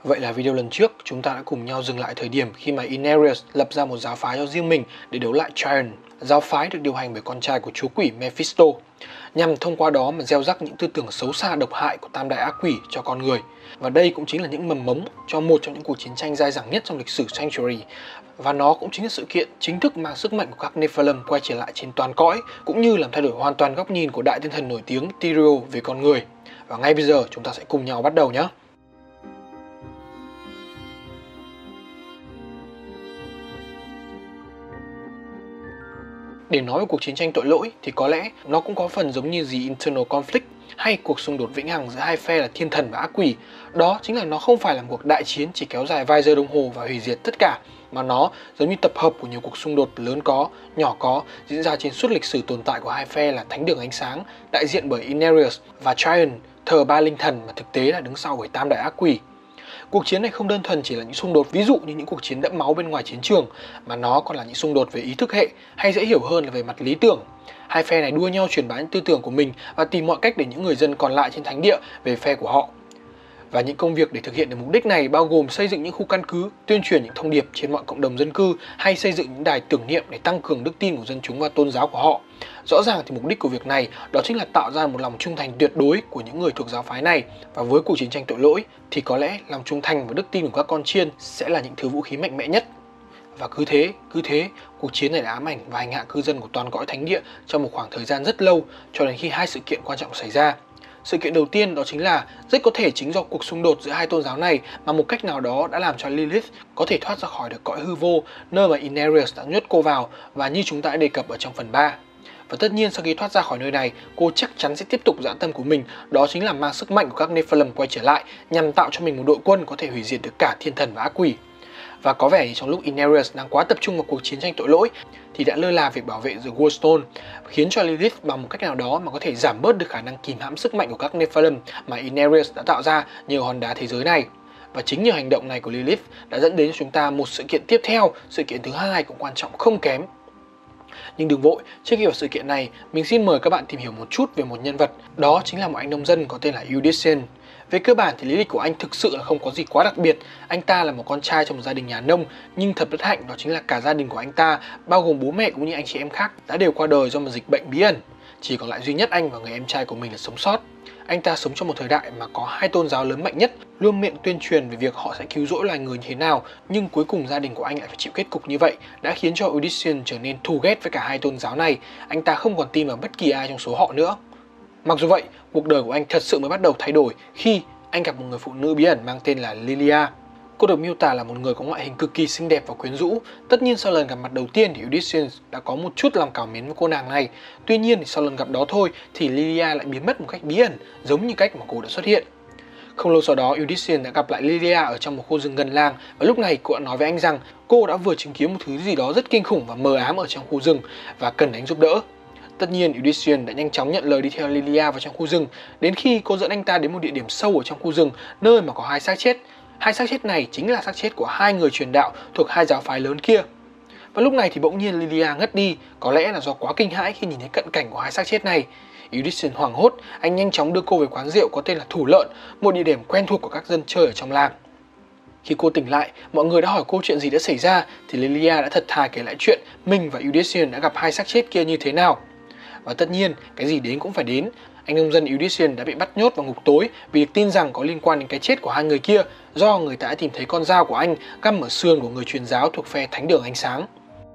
Vậy là video lần trước chúng ta đã cùng nhau dừng lại thời điểm khi mà Inarius lập ra một giáo phái cho riêng mình để đấu lại Trion. Giáo phái được điều hành bởi con trai của chúa quỷ Mephisto, nhằm thông qua đó mà gieo rắc những tư tưởng xấu xa độc hại của tam đại ác quỷ cho con người. Và đây cũng chính là những mầm mống cho một trong những cuộc chiến tranh dai dẳng nhất trong lịch sử Sanctuary. Và nó cũng chính là sự kiện chính thức mang sức mạnh của các Nephilim quay trở lại trên toàn cõi, cũng như làm thay đổi hoàn toàn góc nhìn của đại thiên thần nổi tiếng Tyrael về con người. Và ngay bây giờ chúng ta sẽ cùng nhau bắt đầu nhé. Để nói về cuộc chiến tranh tội lỗi thì có lẽ nó cũng có phần giống như The Internal Conflict hay cuộc xung đột vĩnh hằng giữa hai phe là thiên thần và ác quỷ. Đó chính là nó không phải là một cuộc đại chiến chỉ kéo dài vài giờ đồng hồ và hủy diệt tất cả, mà nó giống như tập hợp của nhiều cuộc xung đột lớn có, nhỏ có diễn ra trên suốt lịch sử tồn tại của hai phe là Thánh đường ánh sáng, đại diện bởi Inarius, và Trion, thờ ba linh thần mà thực tế là đứng sau bởi tam đại ác quỷ. Cuộc chiến này không đơn thuần chỉ là những xung đột ví dụ như những cuộc chiến đẫm máu bên ngoài chiến trường, mà nó còn là những xung đột về ý thức hệ, hay dễ hiểu hơn là về mặt lý tưởng. Hai phe này đua nhau truyền bá những tư tưởng của mình và tìm mọi cách để những người dân còn lại trên thánh địa về phe của họ. Và những công việc để thực hiện được mục đích này bao gồm xây dựng những khu căn cứ, tuyên truyền những thông điệp trên mọi cộng đồng dân cư, hay xây dựng những đài tưởng niệm để tăng cường đức tin của dân chúng và tôn giáo của họ. Rõ ràng thì mục đích của việc này đó chính là tạo ra một lòng trung thành tuyệt đối của những người thuộc giáo phái này. Và với cuộc chiến tranh tội lỗi thì có lẽ lòng trung thành và đức tin của các con chiên sẽ là những thứ vũ khí mạnh mẽ nhất. Và cứ thế, cuộc chiến này đã ám ảnh và hành hạ cư dân của toàn cõi thánh địa trong một khoảng thời gian rất lâu, cho đến khi hai sự kiện quan trọng xảy ra. Sự kiện đầu tiên đó chính là rất có thể chính do cuộc xung đột giữa hai tôn giáo này mà một cách nào đó đã làm cho Lilith có thể thoát ra khỏi được cõi hư vô, nơi mà Inarius đã nhốt cô vào, và như chúng ta đã đề cập ở trong phần 3. Và tất nhiên sau khi thoát ra khỏi nơi này, cô chắc chắn sẽ tiếp tục dã tâm của mình, đó chính là mang sức mạnh của các Nephilim quay trở lại nhằm tạo cho mình một đội quân có thể hủy diệt được cả thiên thần và ác quỷ. Và có vẻ trong lúc Inarius đang quá tập trung vào cuộc chiến tranh tội lỗi thì đã lơ là việc bảo vệ The Wallstone, khiến cho Lilith bằng một cách nào đó mà có thể giảm bớt được khả năng kìm hãm sức mạnh của các Nephilim mà Inarius đã tạo ra nhờ hòn đá thế giới này. Và chính nhờ hành động này của Lilith đã dẫn đến cho chúng ta một sự kiện tiếp theo, sự kiện thứ hai cũng quan trọng không kém. Nhưng đừng vội, trước khi vào sự kiện này, mình xin mời các bạn tìm hiểu một chút về một nhân vật, đó chính là một anh nông dân có tên là Eudycian. Về cơ bản thì lý lịch của anh thực sự là không có gì quá đặc biệt. Anh ta là một con trai trong một gia đình nhà nông, nhưng thật bất hạnh đó chính là cả gia đình của anh ta, bao gồm bố mẹ cũng như anh chị em khác, đã đều qua đời do một dịch bệnh bí ẩn. Chỉ còn lại duy nhất anh và người em trai của mình là sống sót. Anh ta sống trong một thời đại mà có hai tôn giáo lớn mạnh nhất, luôn miệng tuyên truyền về việc họ sẽ cứu rỗi loài người như thế nào, nhưng cuối cùng gia đình của anh lại phải chịu kết cục như vậy, đã khiến cho Eudycian trở nên thù ghét với cả hai tôn giáo này. Anh ta không còn tin vào bất kỳ ai trong số họ nữa. Mặc dù vậy, cuộc đời của anh thật sự mới bắt đầu thay đổi khi anh gặp một người phụ nữ bí ẩn mang tên là Lilia. Cô được miêu tả là một người có ngoại hình cực kỳ xinh đẹp và quyến rũ. Tất nhiên sau lần gặp mặt đầu tiên thì Eudycian đã có một chút lòng cảm mến với cô nàng này. Tuy nhiên thì sau lần gặp đó thôi thì Lilia lại biến mất một cách bí ẩn, giống như cách mà cô đã xuất hiện. Không lâu sau đó, Eudycian đã gặp lại Lilia ở trong một khu rừng gần làng, và lúc này cô đã nói với anh rằng cô đã vừa chứng kiến một thứ gì đó rất kinh khủng và mờ ám ở trong khu rừng và cần anh giúp đỡ. Tất nhiên, Eudycian đã nhanh chóng nhận lời đi theo Lilia vào trong khu rừng, đến khi cô dẫn anh ta đến một địa điểm sâu ở trong khu rừng, nơi mà có hai xác chết. Hai xác chết này chính là xác chết của hai người truyền đạo thuộc hai giáo phái lớn kia. Và lúc này thì bỗng nhiên Lilia ngất đi, có lẽ là do quá kinh hãi khi nhìn thấy cận cảnh của hai xác chết này. Eudycian hoảng hốt, anh nhanh chóng đưa cô về quán rượu có tên là Thủ Lợn, một địa điểm quen thuộc của các dân chơi ở trong làng. Khi cô tỉnh lại, mọi người đã hỏi cô chuyện gì đã xảy ra, thì Lilia đã thật thà kể lại chuyện mình và Eudycian đã gặp hai xác chết kia như thế nào. Và tất nhiên, cái gì đến cũng phải đến. Anh nông dân Eudycian đã bị bắt nhốt vào ngục tối vì được tin rằng có liên quan đến cái chết của hai người kia, do người ta đã tìm thấy con dao của anh găm ở xương của người truyền giáo thuộc phe Thánh đường ánh sáng.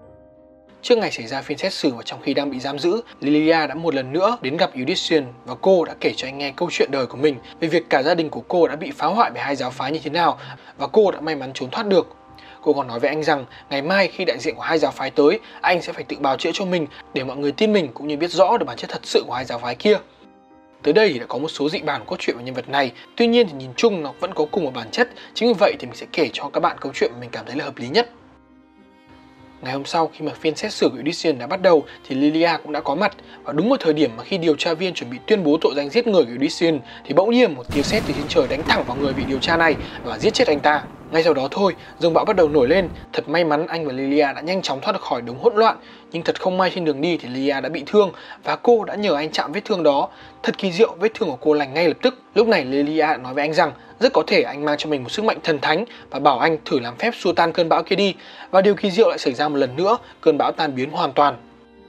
Trước ngày xảy ra phiên xét xử và trong khi đang bị giam giữ, Lilia đã một lần nữa đến gặp Eudycian và cô đã kể cho anh nghe câu chuyện đời của mình về việc cả gia đình của cô đã bị phá hoại bởi hai giáo phái như thế nào và cô đã may mắn trốn thoát được. Cô còn nói với anh rằng ngày mai khi đại diện của hai giáo phái tới, anh sẽ phải tự bào chữa cho mình để mọi người tin mình cũng như biết rõ được bản chất thật sự của hai giáo phái kia. Tới đây thì đã có một số dị bản của cốt truyện về nhân vật này, tuy nhiên thì nhìn chung nó vẫn có cùng một bản chất, chính vì vậy thì mình sẽ kể cho các bạn câu chuyện mà mình cảm thấy là hợp lý nhất. Ngày hôm sau khi mà phiên xét xử của Eudycian đã bắt đầu thì Lilia cũng đã có mặt, và đúng vào thời điểm mà khi điều tra viên chuẩn bị tuyên bố tội danh giết người của Eudycian thì bỗng nhiên một tia sét từ trên trời đánh thẳng vào người vị điều tra này và giết chết anh ta. Ngay sau đó thôi, dông bão bắt đầu nổi lên. Thật may mắn anh và Lilia đã nhanh chóng thoát được khỏi đống hỗn loạn. Nhưng thật không may trên đường đi thì Lilia đã bị thương và cô đã nhờ anh chạm vết thương đó. Thật kỳ diệu, vết thương của cô lành ngay lập tức. Lúc này Lilia đã nói với anh rằng rất có thể anh mang cho mình một sức mạnh thần thánh và bảo anh thử làm phép xua tan cơn bão kia đi. Và điều kỳ diệu lại xảy ra một lần nữa, cơn bão tan biến hoàn toàn.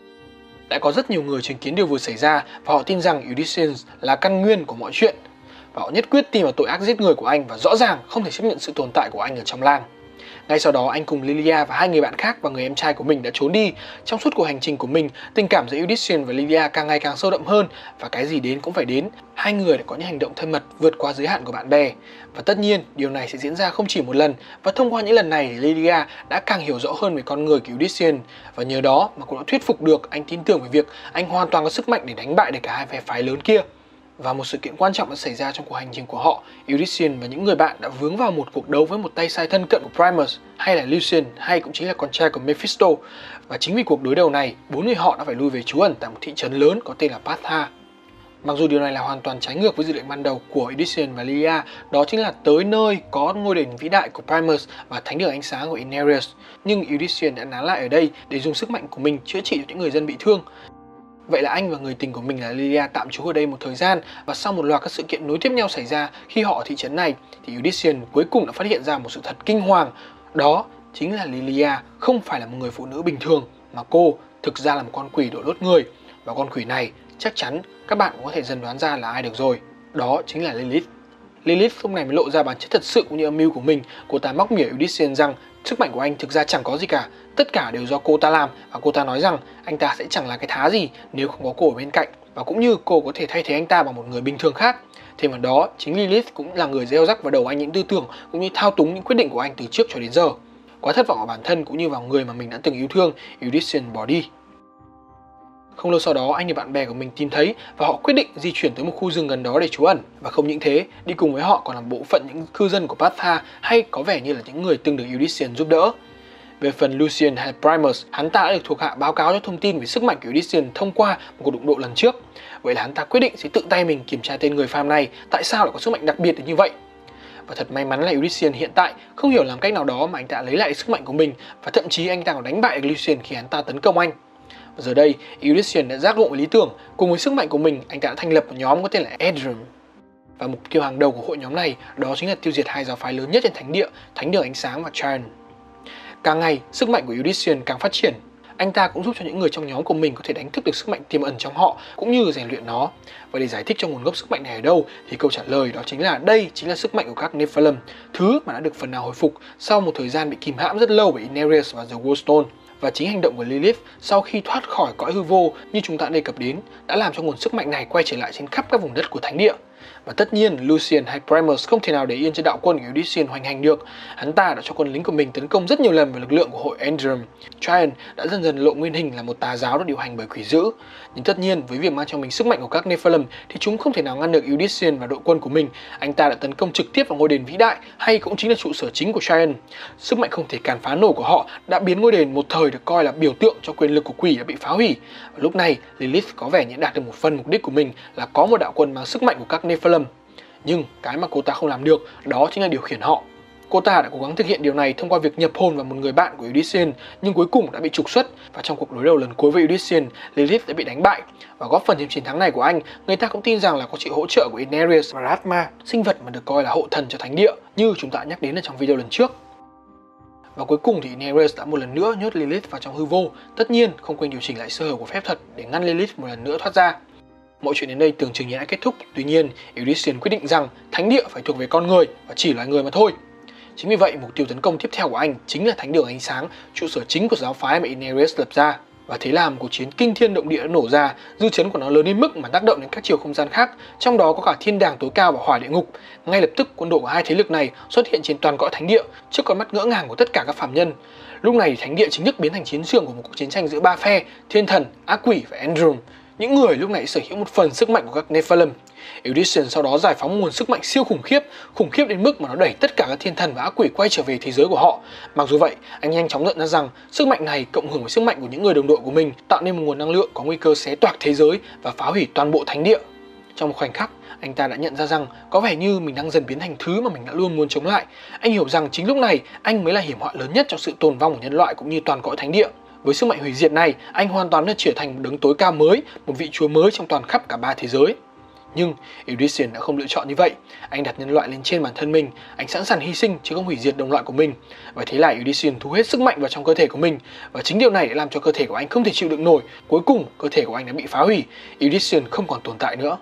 Đã có rất nhiều người chứng kiến điều vừa xảy ra và họ tin rằng Ulysses là căn nguyên của mọi chuyện. Và họ nhất quyết tin vào tội ác giết người của anh và rõ ràng không thể chấp nhận sự tồn tại của anh ở trong làng. Ngay sau đó anh cùng Lilia và hai người bạn khác và người em trai của mình đã trốn đi. Trong suốt cuộc hành trình của mình, tình cảm giữa Ulysses và Lilia càng ngày càng sâu đậm hơn và cái gì đến cũng phải đến. Hai người đã có những hành động thân mật vượt qua giới hạn của bạn bè. Và tất nhiên, điều này sẽ diễn ra không chỉ một lần và thông qua những lần này Lilia đã càng hiểu rõ hơn về con người của Ulysses và nhờ đó mà cô đã thuyết phục được anh tin tưởng về việc anh hoàn toàn có sức mạnh để đánh bại được cả hai phe phái lớn kia. Và một sự kiện quan trọng đã xảy ra trong cuộc hành trình của họ. Ulysses và những người bạn đã vướng vào một cuộc đấu với một tay sai thân cận của Primus, hay là Lucian, hay cũng chính là con trai của Mephisto. Và chính vì cuộc đối đầu này, 4 người họ đã phải lui về trú ẩn tại một thị trấn lớn có tên là Patha. Mặc dù điều này là hoàn toàn trái ngược với dự định ban đầu của Ulysses và Lilia, đó chính là tới nơi có ngôi đền vĩ đại của Primus và thánh đường ánh sáng của Inarius. Nhưng Ulysses đã nán lại ở đây để dùng sức mạnh của mình chữa trị cho những người dân bị thương. Vậy là anh và người tình của mình là Lilia tạm trú ở đây một thời gian và sau một loạt các sự kiện nối tiếp nhau xảy ra khi họ ở thị trấn này thì Ulysses cuối cùng đã phát hiện ra một sự thật kinh hoàng. Đó chính là Lilia không phải là một người phụ nữ bình thường mà cô thực ra là một con quỷ đội lốt người. Và con quỷ này chắc chắn các bạn cũng có thể dần đoán ra là ai được rồi. Đó chính là Lilith. Lilith lúc này mới lộ ra bản chất thật sự cũng như âm mưu của mình. Cô ta móc mỉa Ulysses rằng sức mạnh của anh thực ra chẳng có gì cả, tất cả đều do cô ta làm và cô ta nói rằng anh ta sẽ chẳng là cái thá gì nếu không có cô ở bên cạnh và cũng như cô có thể thay thế anh ta bằng một người bình thường khác. Thêm vào đó, chính Lilith cũng là người gieo rắc vào đầu anh những tư tưởng cũng như thao túng những quyết định của anh từ trước cho đến giờ. Quá thất vọng vào bản thân cũng như vào người mà mình đã từng yêu thương, Ulysses bỏ đi. Không lâu sau đó, anh và bạn bè của mình tìm thấy và họ quyết định di chuyển tới một khu rừng gần đó để trú ẩn. Và không những thế, đi cùng với họ còn là bộ phận những cư dân của Patha hay có vẻ như là những người từng được Ulysses giúp đỡ. Về phần Lucian hay Primus, hắn ta đã được thuộc hạ báo cáo cho thông tin về sức mạnh của Ulysses thông qua một cuộc đụng độ lần trước. Vậy là hắn ta quyết định sẽ tự tay mình kiểm tra tên người phàm này tại sao lại có sức mạnh đặc biệt đến như vậy. Và thật may mắn là Ulysses hiện tại không hiểu làm cách nào đó mà anh ta lấy lại sức mạnh của mình và thậm chí anh ta còn đánh bại được Lucian khi hắn ta tấn công anh. Và giờ đây, Ulysses đã giác ngộ lý tưởng, cùng với sức mạnh của mình, anh ta đã thành lập một nhóm có tên là Edrum. Và mục tiêu hàng đầu của hội nhóm này đó chính là tiêu diệt hai giáo phái lớn nhất trên thánh địa, Thánh đường ánh sáng và Triton. Càng ngày, sức mạnh của Ulysses càng phát triển. Anh ta cũng giúp cho những người trong nhóm của mình có thể đánh thức được sức mạnh tiềm ẩn trong họ cũng như rèn luyện nó. Và để giải thích cho nguồn gốc sức mạnh này ở đâu thì câu trả lời đó chính là đây chính là sức mạnh của các Nephilim, thứ mà đã được phần nào hồi phục sau một thời gian bị kìm hãm rất lâu bởi Inarius và The Wallstone. Và chính hành động của Lilith sau khi thoát khỏi cõi hư vô như chúng ta đã đề cập đến đã làm cho nguồn sức mạnh này quay trở lại trên khắp các vùng đất của thánh địa. Và tất nhiên Lucian hay Primus không thể nào để yên cho đạo quân của Ulysses hoành hành được. Hắn ta đã cho quân lính của mình tấn công rất nhiều lần vào lực lượng của hội Endrum. Triton đã dần dần lộ nguyên hình là một tà giáo được điều hành bởi quỷ dữ. Nhưng tất nhiên với việc mang trong mình sức mạnh của các Nephilim thì chúng không thể nào ngăn được Ulysses và đội quân của mình. Anh ta đã tấn công trực tiếp vào ngôi đền vĩ đại hay cũng chính là trụ sở chính của Triton. Sức mạnh không thể càn phá nổi của họ đã biến ngôi đền một thời được coi là biểu tượng cho quyền lực của quỷ đã bị phá hủy. Và lúc này Lilith có vẻ như đạt được một phần mục đích của mình là có một đạo quân mang sức mạnh của các Nephilim. Nhưng cái mà cô ta không làm được đó chính là điều khiển họ. Cô ta đã cố gắng thực hiện điều này thông qua việc nhập hồn vào một người bạn của Ulysses nhưng cuối cùng đã bị trục xuất và trong cuộc đối đầu lần cuối với Ulysses, Lilith đã bị đánh bại. Và góp phần trong chiến thắng này của anh, người ta cũng tin rằng là có sự hỗ trợ của Inarius và Ratma, sinh vật mà được coi là hộ thần cho thánh địa như chúng ta đã nhắc đến ở trong video lần trước. Và cuối cùng thì Inarius đã một lần nữa nhốt Lilith vào trong hư vô, tất nhiên không quên điều chỉnh lại sơ hở của phép thuật để ngăn Lilith một lần nữa thoát ra. Mọi chuyện đến đây tưởng chừng như đã kết thúc, tuy nhiên Ulysses quyết định rằng thánh địa phải thuộc về con người và chỉ loài người mà thôi. Chính vì vậy mục tiêu tấn công tiếp theo của anh chính là thánh đường ánh sáng, trụ sở chính của giáo phái mà Inarius lập ra. Và thế là một cuộc chiến kinh thiên động địa đã nổ ra, dư chấn của nó lớn đến mức mà tác động đến các chiều không gian khác, trong đó có cả thiên đàng tối cao và hỏa địa ngục. Ngay lập tức quân đội của hai thế lực này xuất hiện trên toàn cõi thánh địa trước con mắt ngỡ ngàng của tất cả các phàm nhân. Lúc này thánh địa chính thức biến thành chiến trường của một cuộc chiến tranh giữa ba phe, thiên thần, ác quỷ và Endrum. Những người lúc này sở hữu một phần sức mạnh của các Nephilim. Ulysses sau đó giải phóng nguồn sức mạnh siêu khủng khiếp đến mức mà nó đẩy tất cả các thiên thần và ác quỷ quay trở về thế giới của họ. Mặc dù vậy, anh nhanh chóng nhận ra rằng sức mạnh này cộng hưởng với sức mạnh của những người đồng đội của mình tạo nên một nguồn năng lượng có nguy cơ xé toạc thế giới và phá hủy toàn bộ thánh địa. Trong một khoảnh khắc, anh ta đã nhận ra rằng có vẻ như mình đang dần biến thành thứ mà mình đã luôn muốn chống lại. Anh hiểu rằng chính lúc này anh mới là hiểm họa lớn nhất cho sự tồn vong của nhân loại cũng như toàn cõi thánh địa. Với sức mạnh hủy diệt này, anh hoàn toàn đã trở thành một đấng tối cao mới, một vị chúa mới trong toàn khắp cả ba thế giới. Nhưng Eurytion đã không lựa chọn như vậy. Anh đặt nhân loại lên trên bản thân mình, anh sẵn sàng hy sinh chứ không hủy diệt đồng loại của mình. Và thế là Eurytion thu hết sức mạnh vào trong cơ thể của mình, và chính điều này đã làm cho cơ thể của anh không thể chịu đựng nổi. Cuối cùng, cơ thể của anh đã bị phá hủy. Eurytion không còn tồn tại nữa.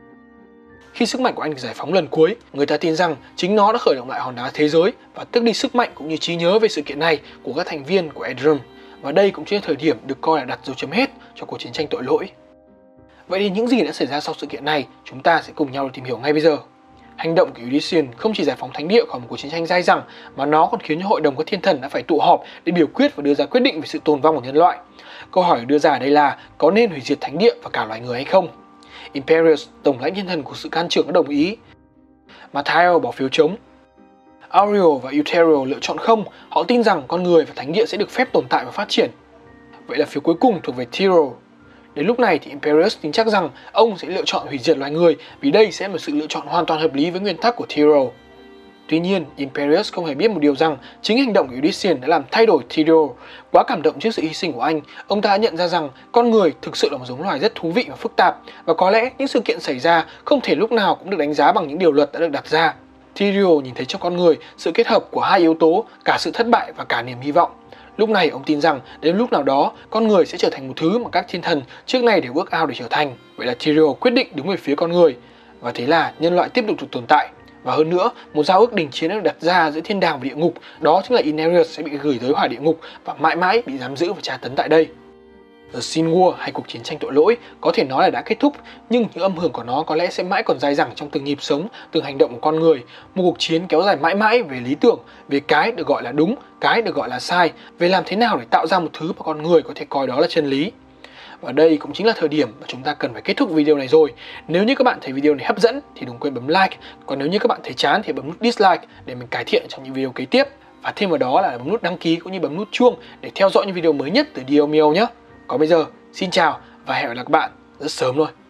Khi sức mạnh của anh được giải phóng lần cuối, người ta tin rằng chính nó đã khởi động lại hòn đá thế giới và tước đi sức mạnh cũng như trí nhớ về sự kiện này của các thành viên của Edrem. Và đây cũng chính là thời điểm được coi là đặt dấu chấm hết cho cuộc chiến tranh tội lỗi. Vậy thì những gì đã xảy ra sau sự kiện này, chúng ta sẽ cùng nhau tìm hiểu ngay bây giờ. Hành động của Eurytion không chỉ giải phóng thánh địa khỏi một cuộc chiến tranh dai dẳng, mà nó còn khiến cho hội đồng các thiên thần đã phải tụ họp để biểu quyết và đưa ra quyết định về sự tồn vong của nhân loại. Câu hỏi được đưa ra ở đây là có nên hủy diệt thánh địa và cả loài người hay không? Imperius, tổng lãnh thiên thần của sự can trưởng, đã đồng ý. Mathiel bỏ phiếu chống. Auriel và Euthariel lựa chọn không. Họ tin rằng con người và thánh địa sẽ được phép tồn tại và phát triển. Vậy là phiếu cuối cùng thuộc về Tyrell. Đến lúc này thì Imperius tin chắc rằng ông sẽ lựa chọn hủy diệt loài người, vì đây sẽ là một sự lựa chọn hoàn toàn hợp lý với nguyên tắc của Tyrell. Tuy nhiên, Imperius không hề biết một điều rằng chính hành động của Eurytion đã làm thay đổi Tyrell. Quá cảm động trước sự hy sinh của anh, ông ta đã nhận ra rằng con người thực sự là một giống loài rất thú vị và phức tạp, và có lẽ những sự kiện xảy ra không thể lúc nào cũng được đánh giá bằng những điều luật đã được đặt ra. Tyrell nhìn thấy trong con người sự kết hợp của hai yếu tố, cả sự thất bại và cả niềm hy vọng. Lúc này ông tin rằng đến lúc nào đó con người sẽ trở thành một thứ mà các thiên thần trước nay đều ước ao để trở thành. Vậy là Tyrell quyết định đứng về phía con người, và thế là nhân loại tiếp tục được tồn tại. Và hơn nữa, một giao ước đình chiến đã được đặt ra giữa thiên đàng và địa ngục, đó chính là Inarius sẽ bị gửi tới hỏa địa ngục và mãi mãi bị giam giữ và tra tấn tại đây. The Sin War, hay cuộc chiến tranh tội lỗi, có thể nói là đã kết thúc, nhưng những âm hưởng của nó có lẽ sẽ mãi còn dai dẳng trong từng nhịp sống, từng hành động của con người. Một cuộc chiến kéo dài mãi mãi về lý tưởng, về cái được gọi là đúng, cái được gọi là sai, về làm thế nào để tạo ra một thứ mà con người có thể coi đó là chân lý. Và đây cũng chính là thời điểm mà chúng ta cần phải kết thúc video này rồi. Nếu như các bạn thấy video này hấp dẫn thì đừng quên bấm like, còn nếu như các bạn thấy chán thì bấm nút dislike để mình cải thiện trong những video kế tiếp. Và thêm vào đó là bấm nút đăng ký cũng như bấm nút chuông để theo dõi những video mới nhất từ Dio Mio nhé. Còn bây giờ, xin chào và hẹn gặp lại các bạn rất sớm thôi.